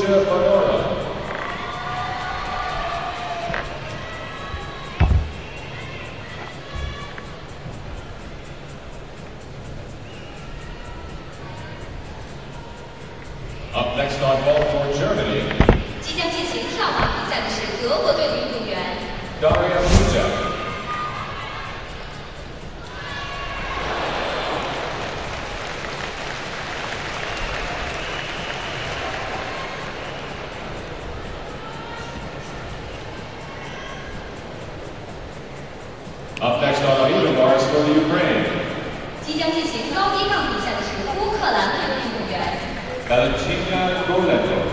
Lucia Bonora. Up next on ball for Germany. 即将进行跳马比赛的是德国队的运动员 Daria Muja. Up next on even bars for the Ukraine. 即将进行高低杠比赛的是乌克兰队的运动员 Valentina Golenko.